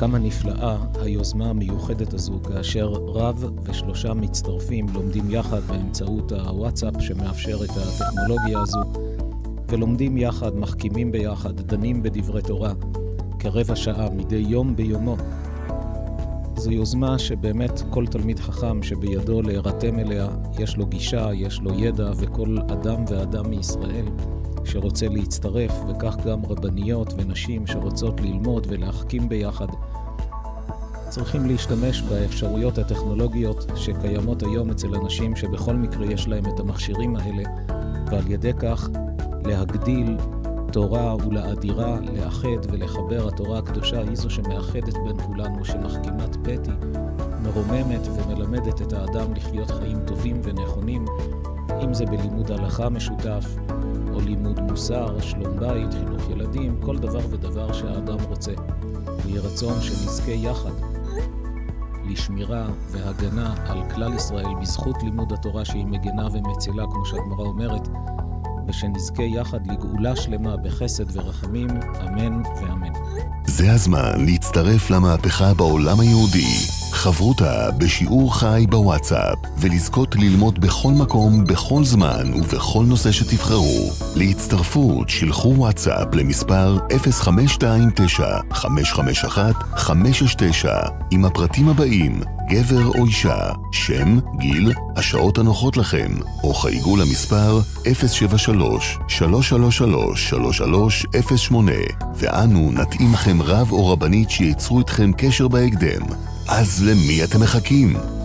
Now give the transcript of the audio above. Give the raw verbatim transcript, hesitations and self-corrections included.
כמה נפלאה היוזמה המיוחדת הזו, כאשר רב ושלושה מצטרפים לומדים יחד באמצעות הוואטסאפ שמאפשר את הטכנולוגיה הזו, ולומדים יחד, מחכימים ביחד, דנים בדברי תורה, כרבע שעה מדי יום ביומו. זו יוזמה שבאמת כל תלמיד חכם שבידו להירתם אליה, יש לו גישה, יש לו ידע, וכל אדם ואדם מישראל שרוצה להצטרף, וכך גם רבניות ונשים שרוצות ללמוד ולהחכים ביחד, צריכים להשתמש באפשרויות הטכנולוגיות שקיימות היום אצל אנשים שבכל מקרה יש להם את המכשירים האלה, ועל ידי כך להגדיל תורה ולאדירה, לאחד ולחבר. התורה הקדושה היא זו שמאחדת בין כולנו, שמחכימת פתי, מרוממת ומלמדת את האדם לחיות חיים טובים ונכונים, אם זה בלימוד הלכה משותף, או לימוד מוסר, שלום בית, חינוך ילדים, כל דבר ודבר שהאדם רוצה. ויהי רצון שנזכה יחד לשמירה והגנה על כלל ישראל בזכות לימוד התורה שהיא מגנה ומצילה, כמו שהגמרא אומרת, ושנזכה יחד לגאולה שלמה בחסד ורחמים, אמן ואמן. זה הזמן להצטרף למהפכה בעולם היהודי. חברותה בשיעור חי בוואטסאפ, ולזכות ללמוד בכל מקום, בכל זמן ובכל נושא שתבחרו. להצטרפות שלחו וואטסאפ למספר אפס חמש שתיים תשע חמש חמש אחת חמש שש תשע עם הפרטים הבאים: גבר או אישה, שם, גיל, השעות הנוחות לכם, או חייגו למספר אפס שבע שלוש שלוש שלוש שלוש שלוש שלוש אפס שמונה, ואנו נתאים לכם רב או רבנית שיצרו איתכם קשר בהקדם. אז למי אתם מחכים?